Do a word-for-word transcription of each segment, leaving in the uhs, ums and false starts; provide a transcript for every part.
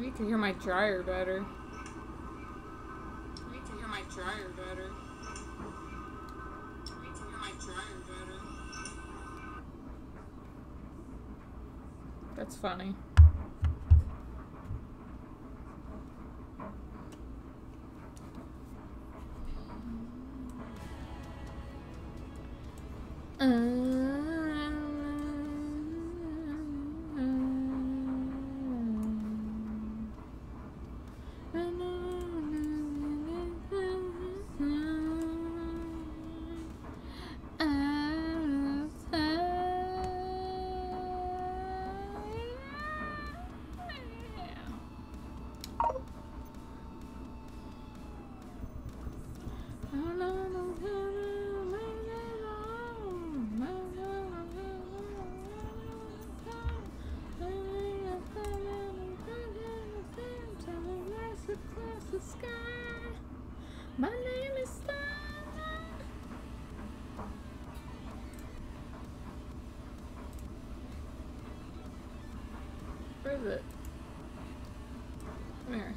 You can hear my dryer better. You can hear my dryer better. You can hear my dryer better. That's funny. My name is Star. Where is it? Come here.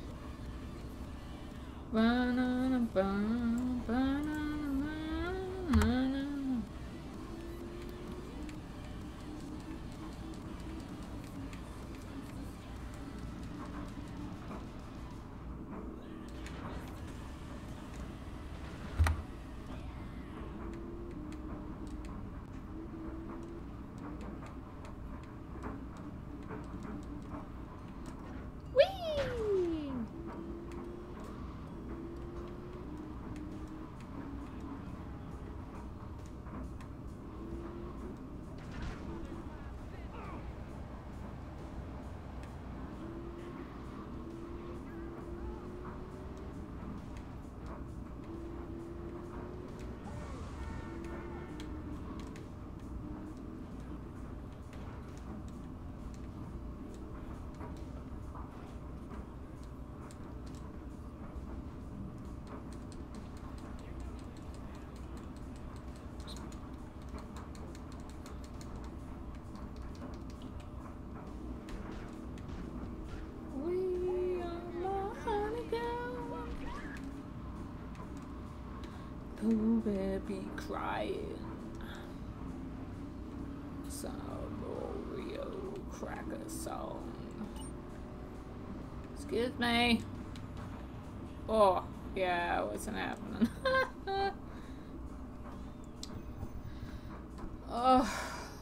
Banana, banana, banana. Oh, baby, crying. Some Oreo cracker song. Excuse me. Oh, yeah, it wasn't happening. Oh.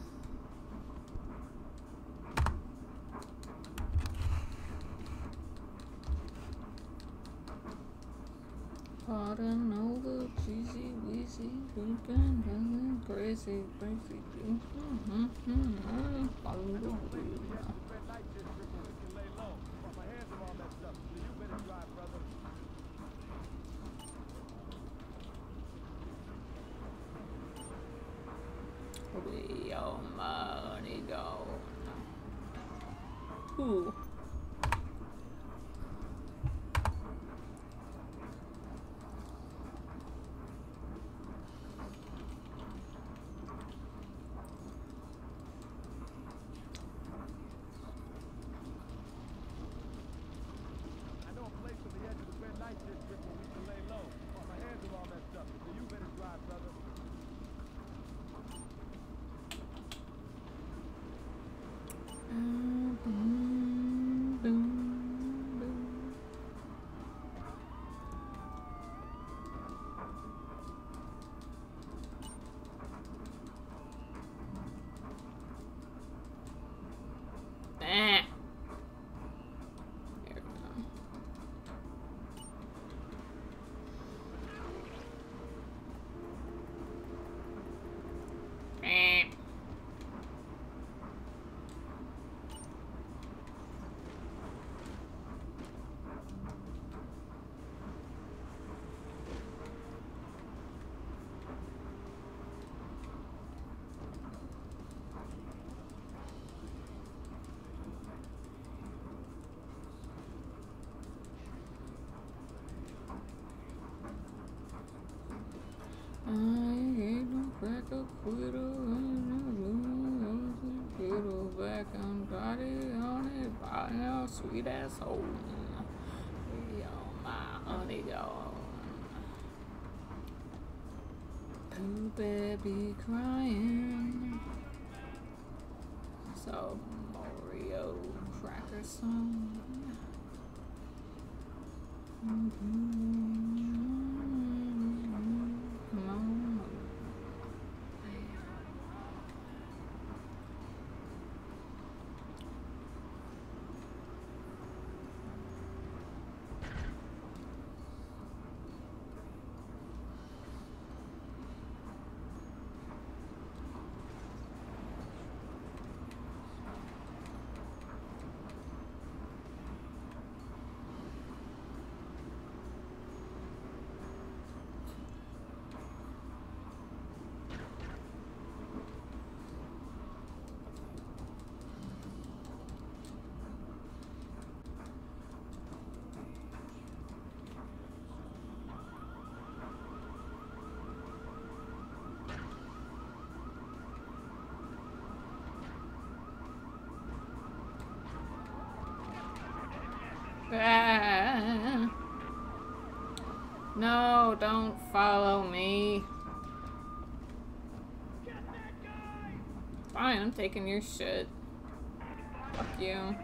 Hot and over, cheesy, wheezy, drinking, crazy, crazy. Mm-hmm, mm-hmm. Where your money go? Ooh. I ain't no cracker quitter, and I lose, back on body on it, body. Oh, sweet ass home. Yo, my honey gone. Pooh baby crying. So Mario cracker song. Mm-hmm. Come on. Ah. No, don't follow me. Fine, I'm taking your shit. Fuck you.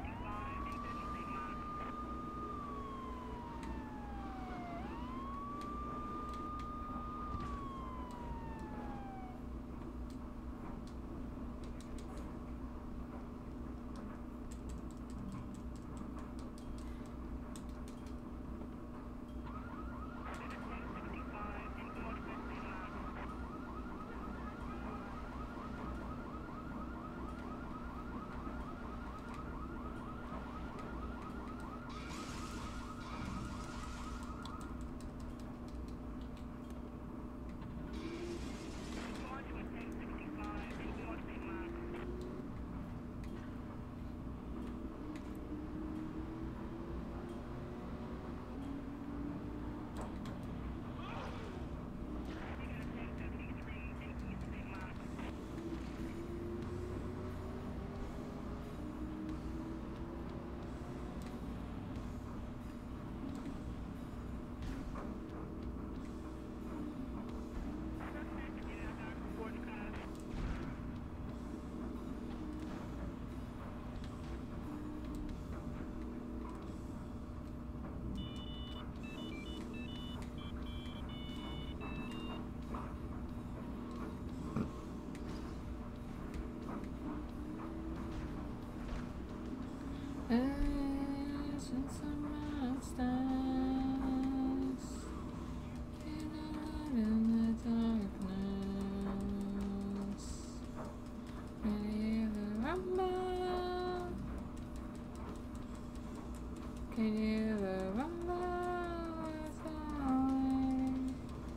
Can you remember the time?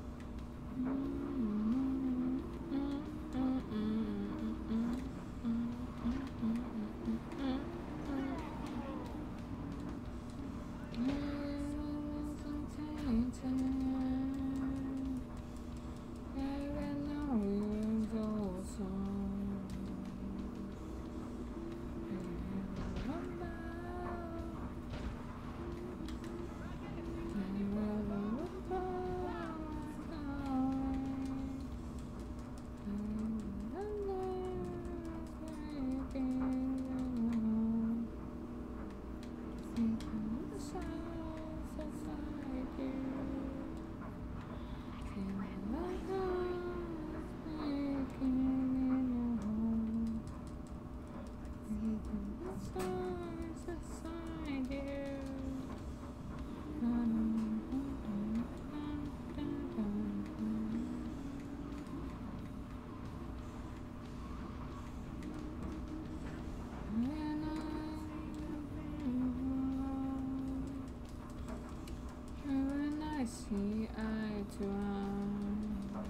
See eye to eye.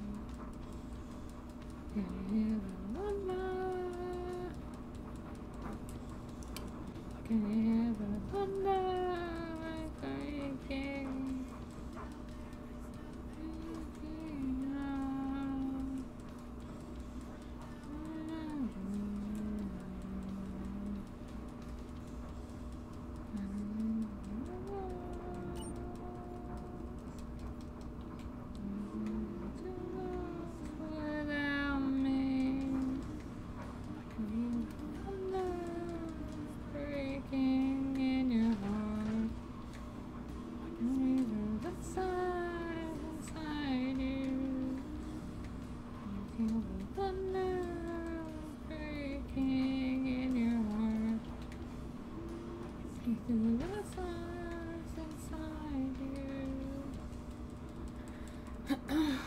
Can you remember? Can you remember? Thinking.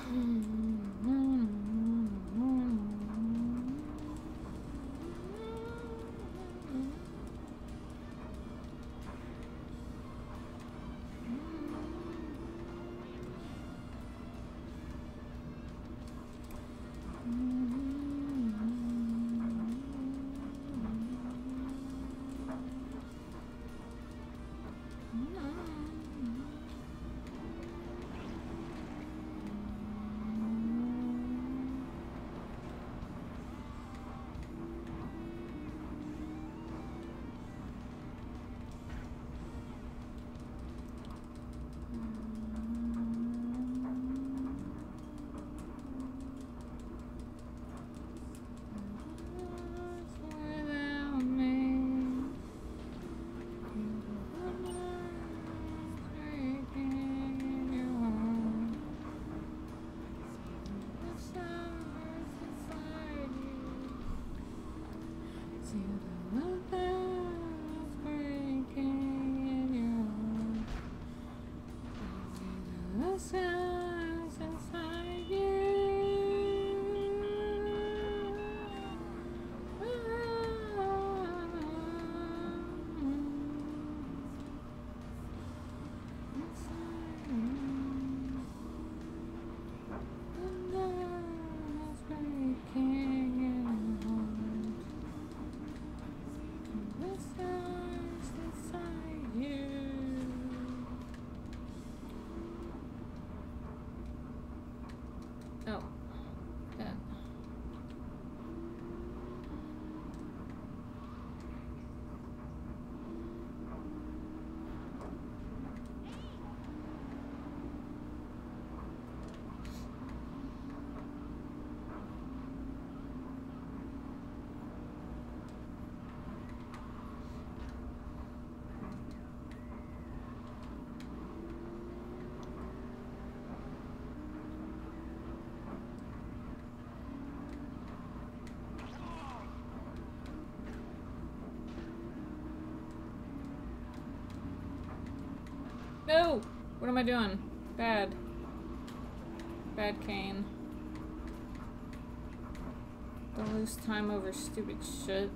Oh, that. No! What am I doing? Bad. Bad Kane. Don't lose time over stupid shit.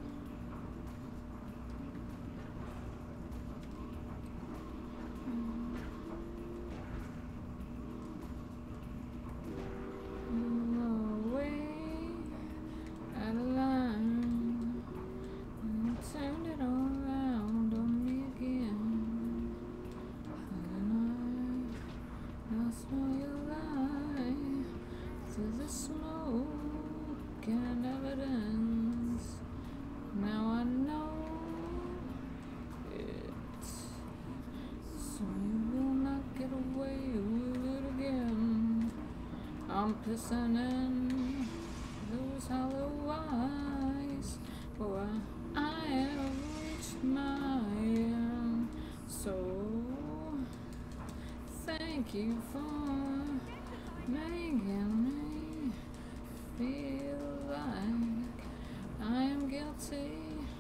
Listening, those hollow eyes, for I have reached my end. So thank you for making me feel like I am guilty,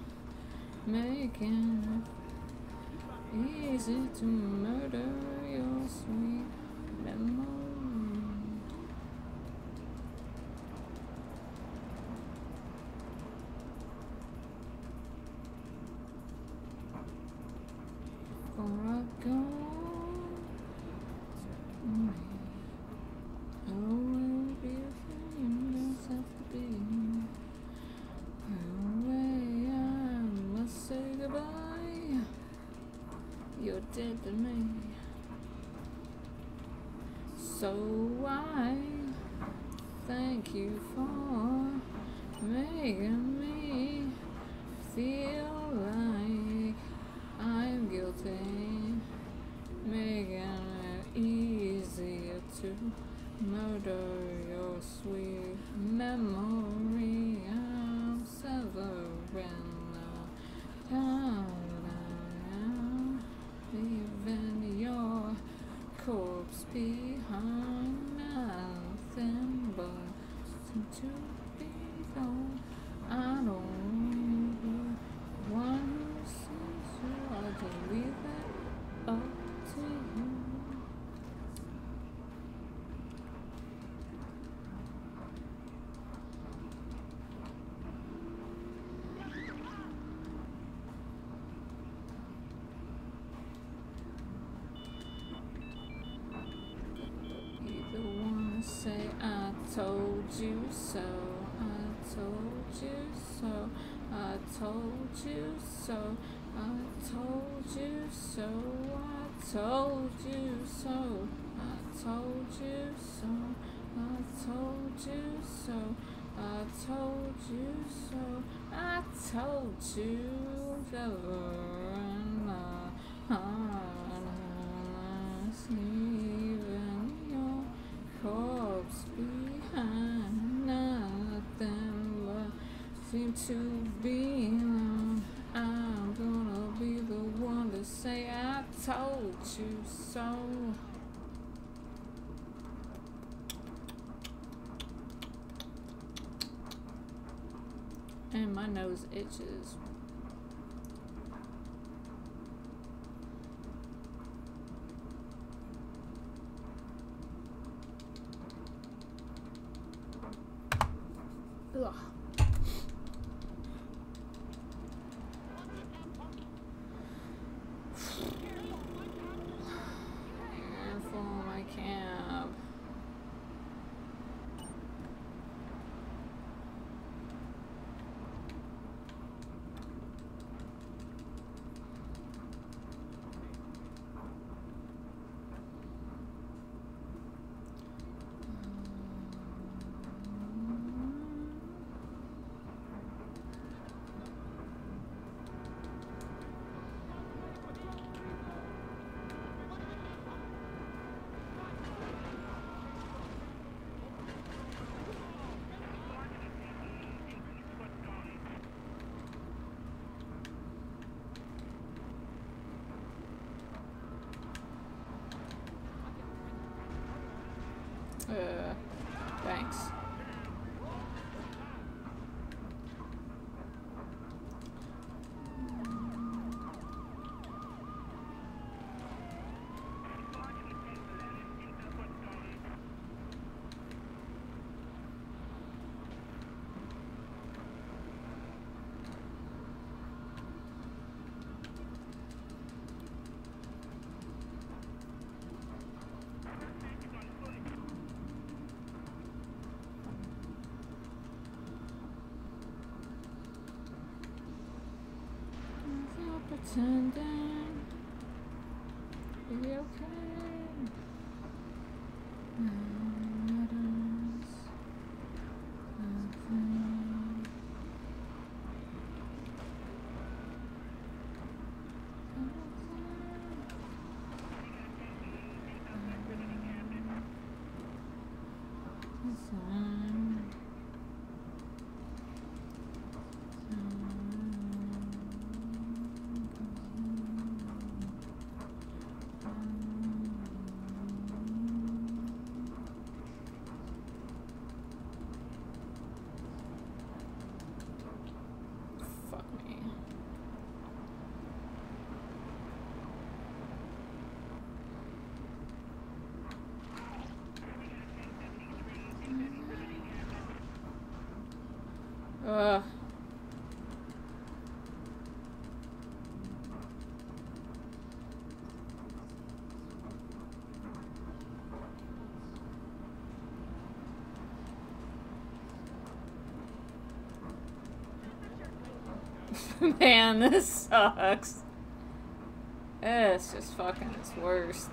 making it easy to murder your sweet memory. You're dead to me. So I thank you for making me feel like I'm guilty, making it easier to murder your sweet memory. I'm severing the time. Leaving your corpse behind, nothing but to be gone. I don't want to see you, I can leave it up to you. told you so. I told you so. I told you so. I told you so. I told you so. I told you so. I told you so. I told you so. I told you so. Leaving your corpse behind, nothing but seem to be alone. I'm gonna be the one to say I told you so. And my nose itches. Ugh. And for my cab. Uh, thanks. Pretending to be okay. Matters nothing. Ugh. Man, this sucks. It's just fucking its worst.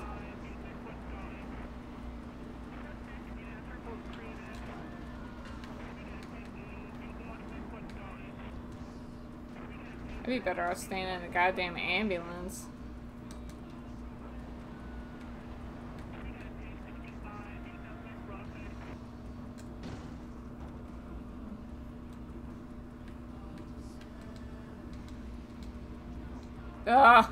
I'd be better off staying in a goddamn ambulance. Ugh.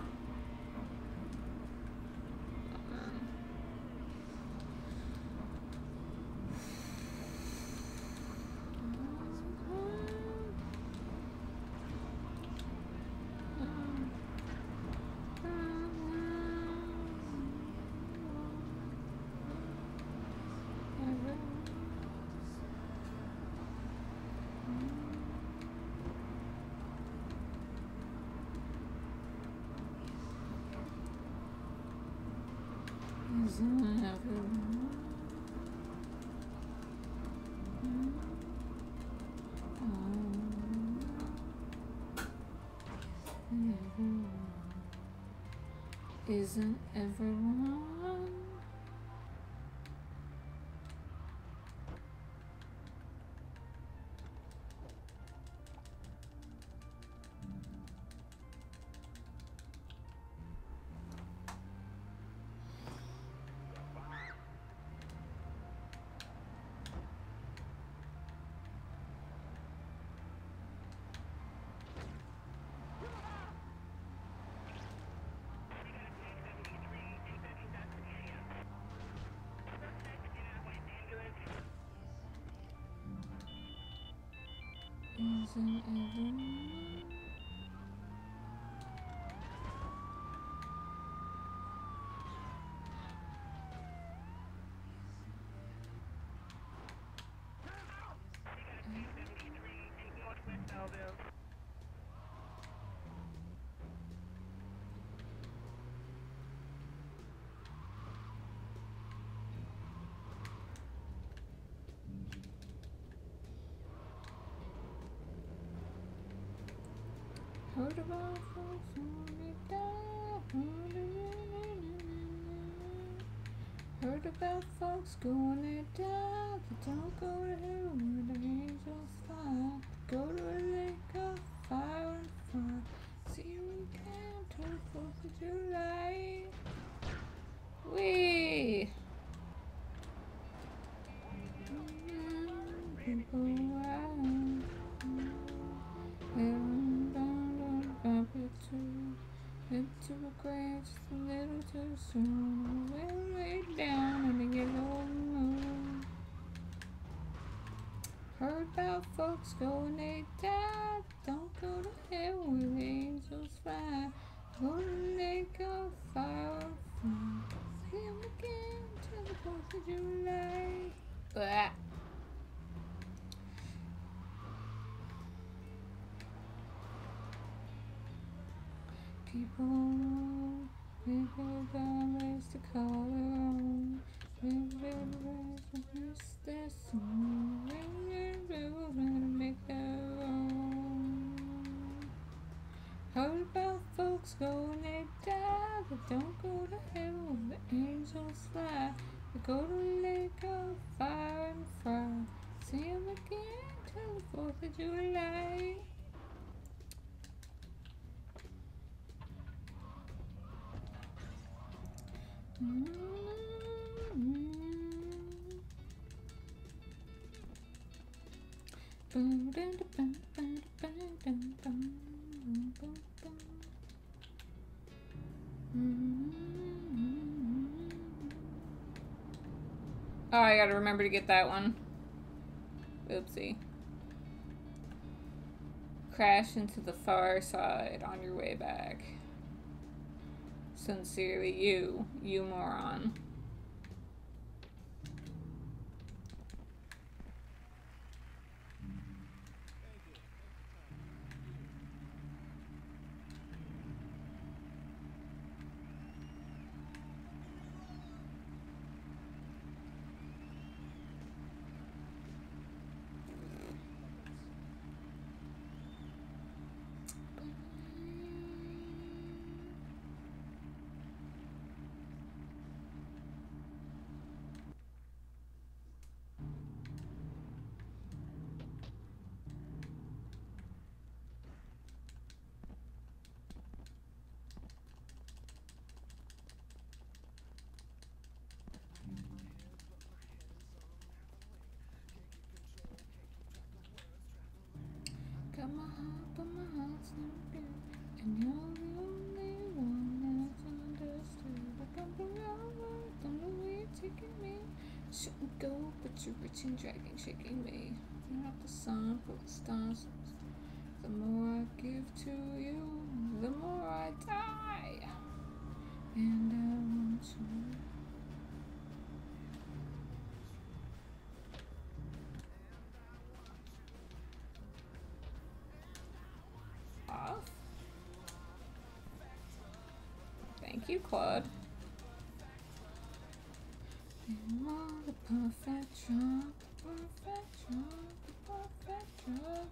Isn't everyone? Isn't everyone? Heard about folks on it down. Heard about folks going it down. They don't go to hell where the angels fly. They go to a lake of fire and fire. See you again till the fourth of July. Wee! Mm-hmm. People around. Heaven bound on a carpet too. Into a grave just a little too soon. We'll lay down in the yellow moon. Heard about folks going they died. Don't go to hell where the angels fly. Go to the lake of fire and fire. See 'em again till the fourth of July. Blah. People, people got ways to call their own. People ways to miss their soul. People gonna make their own. Heard about folks going they die. They don't go to hell when the angels fly. They go to the lake of fire and fire. See 'em again till the fourth of July. Oh, I gotta remember to get that one. Oopsie. Crash into the far side on your way back. Sincerely you, you moron. Got my heart, but my heart's not good. And you're the only one that's understood. I come around, don't know where you're taking me. Shouldn't go, but you're reaching, dragging, shaking me. You're not the sun, but the stars. The more I give to you, the more I die. And I want you. Off. Thank you, Claude. You are the perfect drug, the perfect drug, the perfect drug.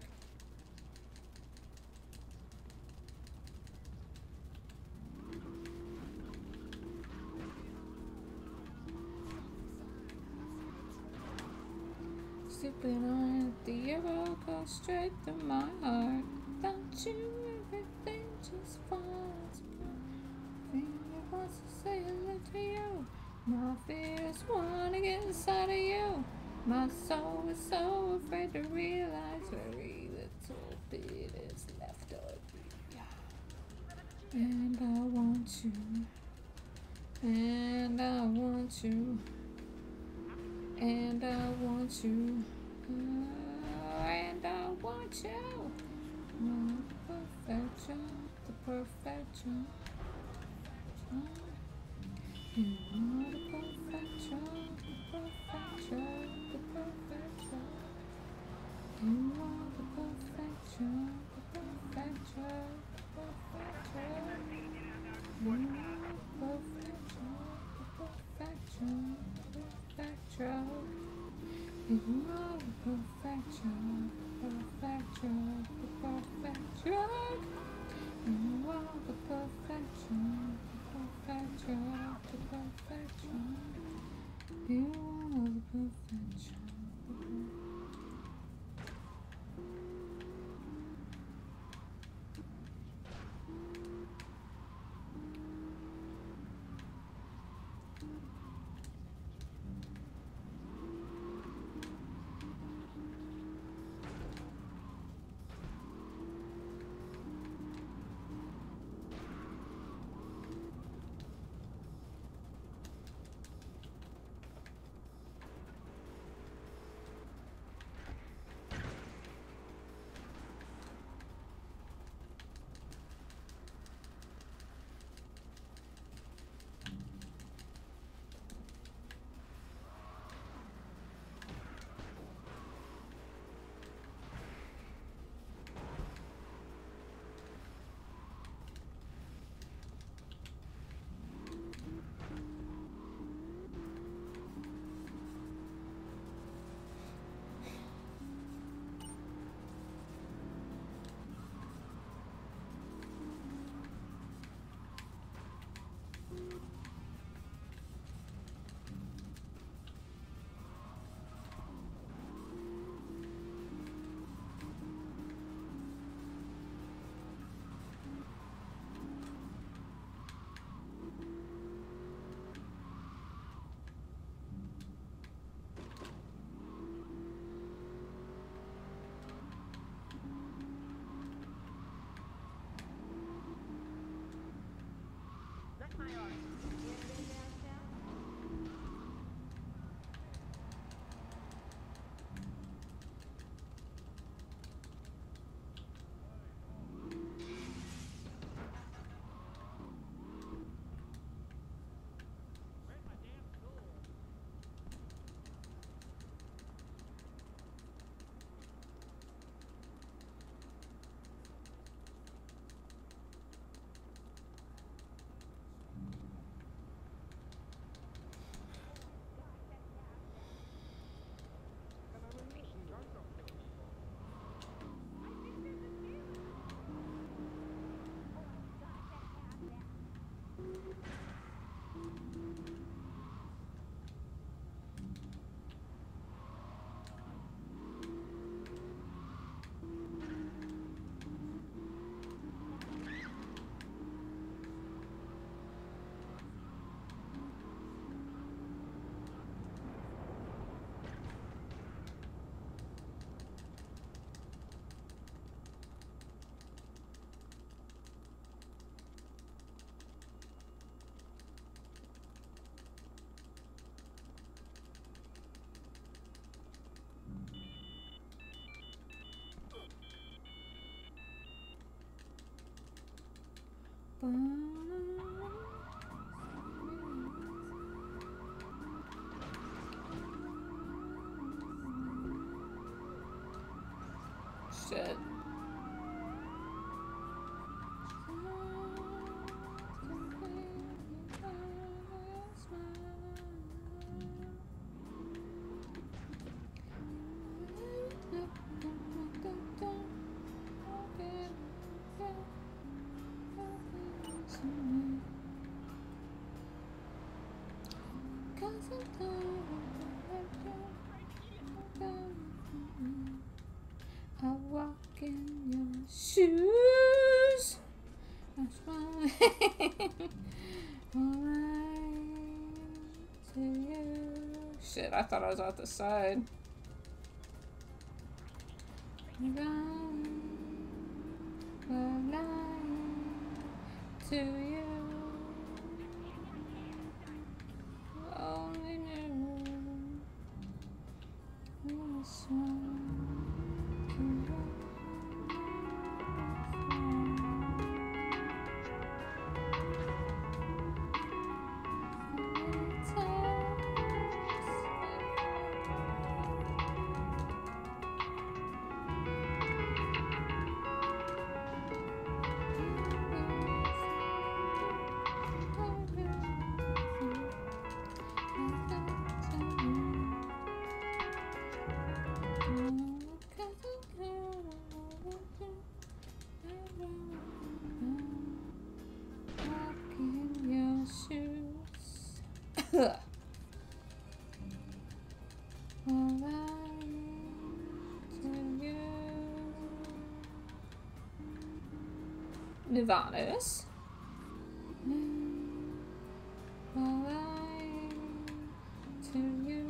Sleeping on the arrow goes straight through my heart. Without you, everything just falls apart. Thing that wants to say hello to you. My fears wanna get inside of you. My soul is so afraid to realize very little bit is left of me. And I want you. And I want you. And I want you. Uh, and I want you. Oh, the perfect job, the perfect job. You are the perfect job, the perfect job, the perfect job. You are the perfect job, the perfect job, the perfect job. You are the perfect job, the perfect job, the perfect job. You are the perfect job, the perfect job, the perfect job. You are the perfect job, the perfect job, the perfect job. You are the perfect job. Shit. Cause I don't in your shoes. That's why. Alright to you. Shit, I thought I was out the side. Run, to you. Only knew this one. Nirvana's. To you.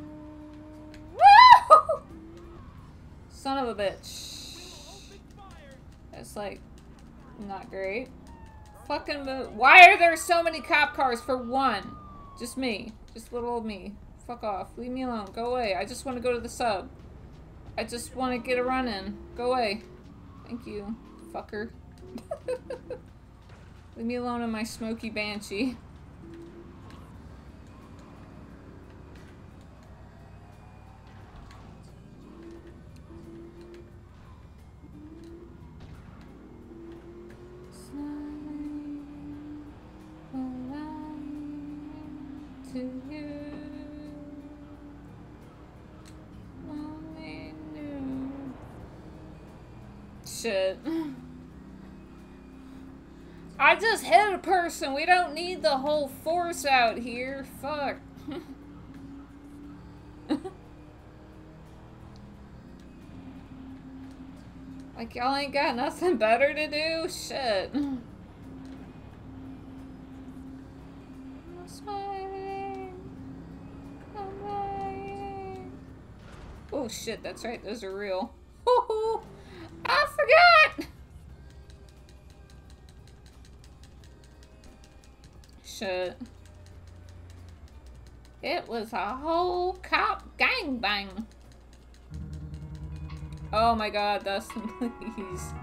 Woo! Son of a bitch. That's like not great. Fucking move. Why are there so many cop cars for one? Just me. Just little old me. Fuck off. Leave me alone. Go away. I just want to go to the sub. I just want to get a run in. Go away. Thank you, fucker. Leave me alone in my smoky banshee. To you. Only knew. Shit. I just hit a person. We don't need the whole force out here. Fuck. Like y'all ain't got nothing better to do? Shit. Oh shit, that's right, those are real. Oh, I forgot! Shit. It was a whole cop gangbang. Oh my god, Dustin, please.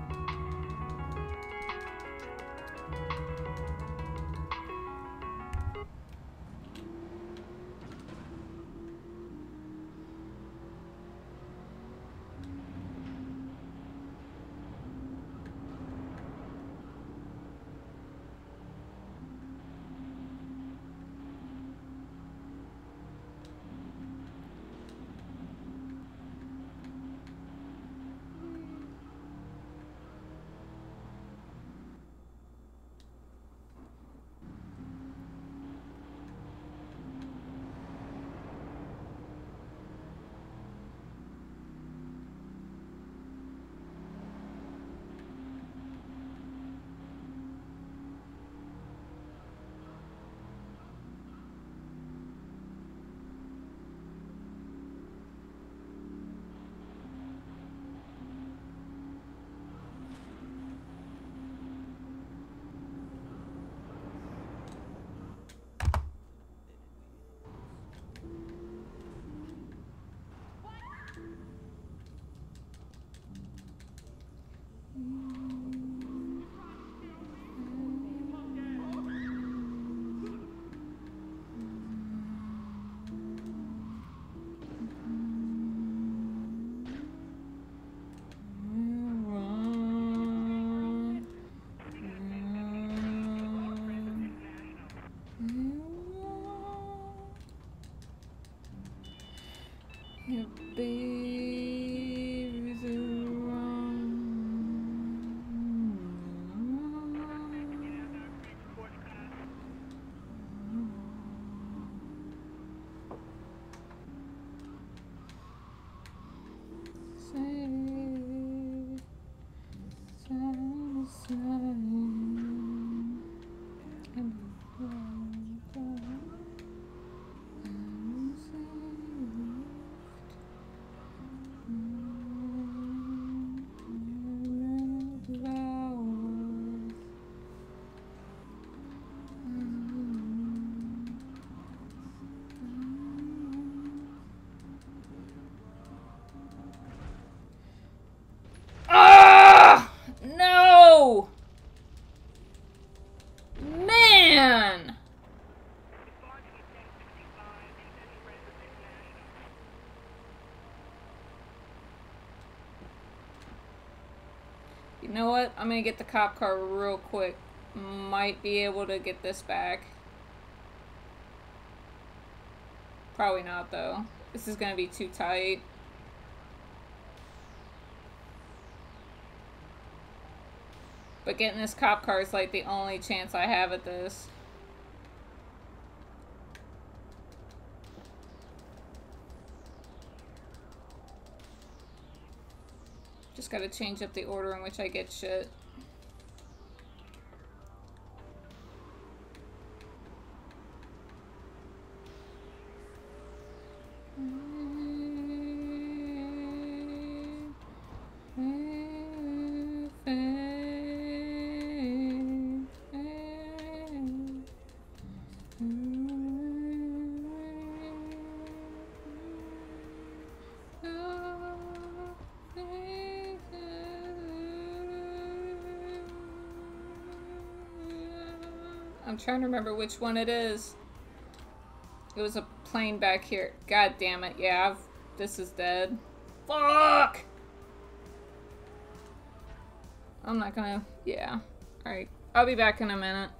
You know what? I'm gonna get the cop car real quick. Might be able to get this back. Probably not, though. This is gonna be too tight. But getting this cop car is like the only chance I have at this. Just gotta change up the order in which I get shit. I'm trying to remember which one it is. It was a plane back here. God damn it. Yeah, I've, this is dead. Fuck! I'm not gonna... Yeah. Alright. I'll be back in a minute.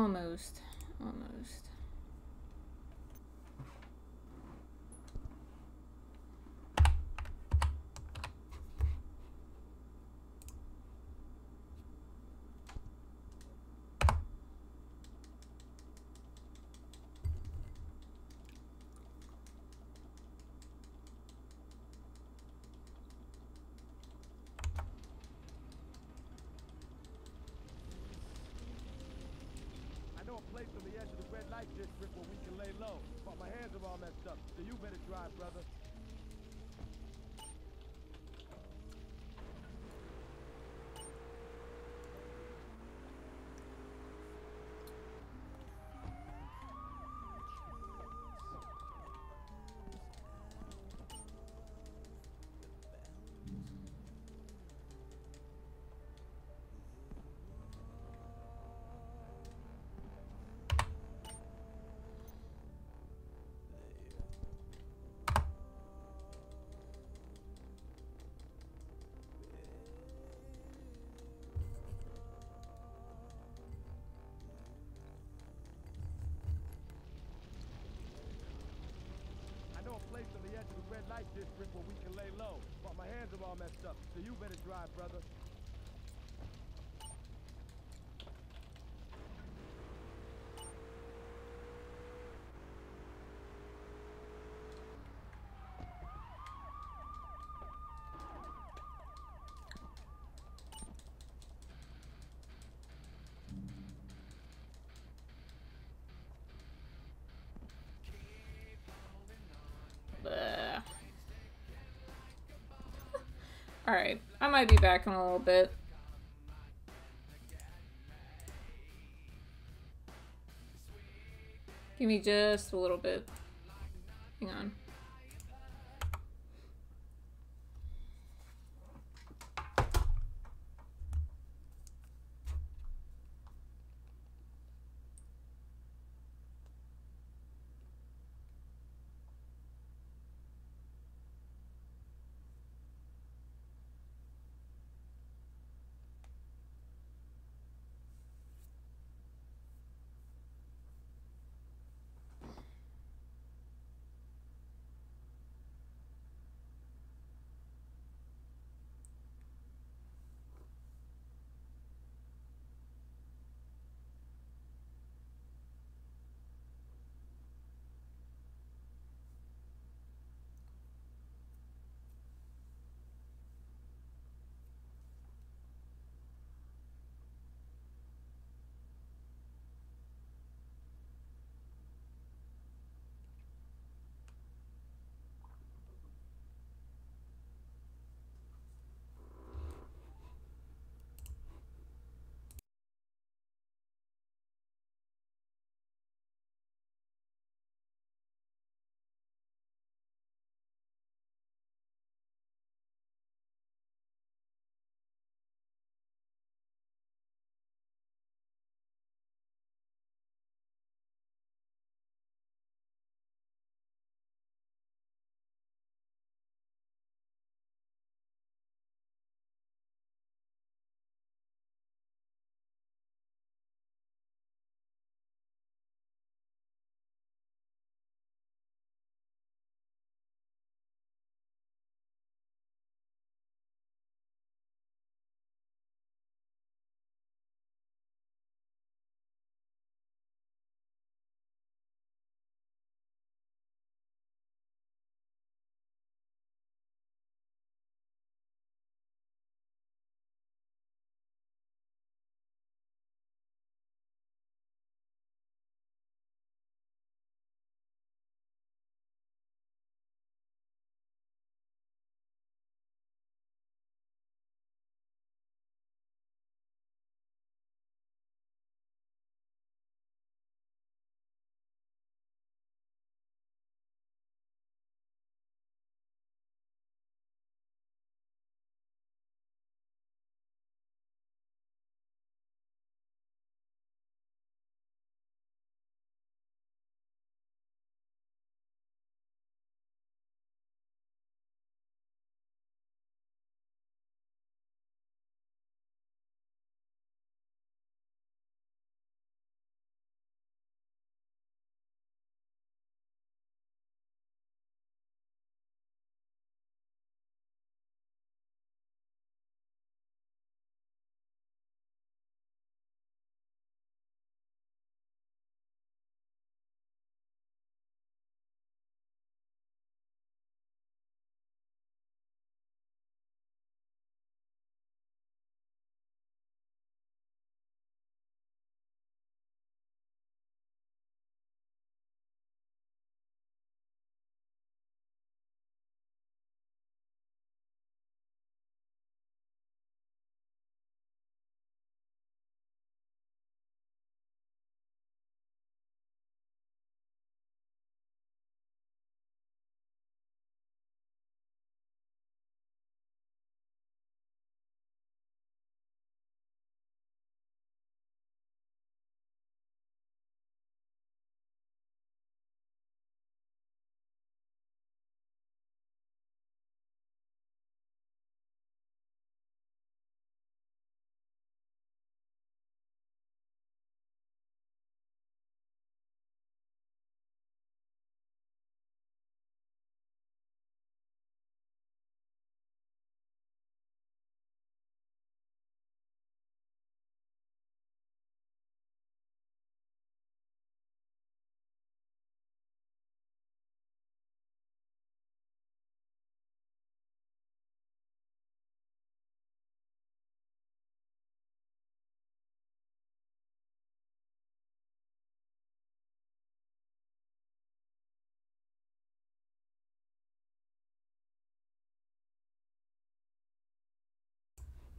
Almost. Almost. Place on the edge of the red light district where we can lay low. But my hands are all messed up, so you better drive, brother. Place on the edge of the red light district where we can lay low. But my hands are all messed up, so you better drive, brother. Alright, I might be back in a little bit. Give me just a little bit. Hang on.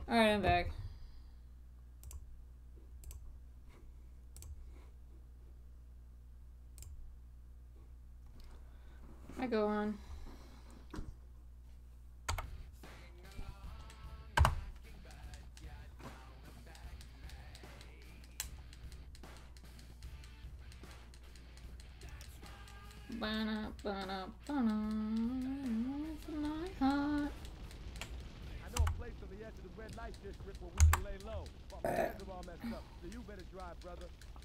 Alright, I'm back. I go on. Bana, bana, bana, my heart. I know a place on the edge of the red light district where we can lay low, but my hands are all messed up, so you better drive, brother.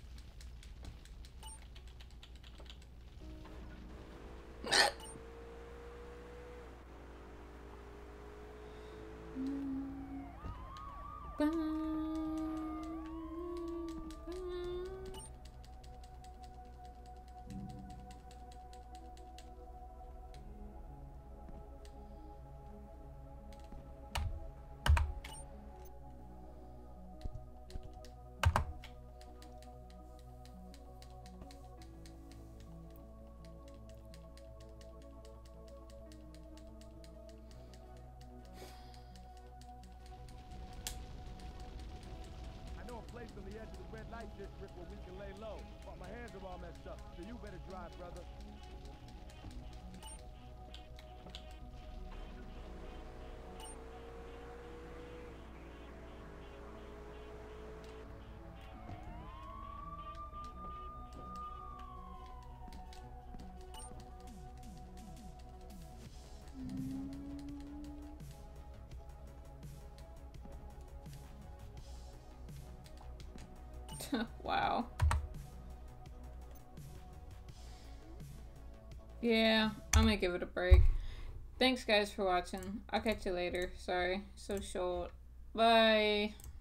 Place on the edge of the red light district where we can lay low, but my hands are all messed up, so you better drive, brother. Wow. Yeah, I'm gonna give it a break. Thanks guys for watching. I'll catch you later. Sorry, so short. Bye.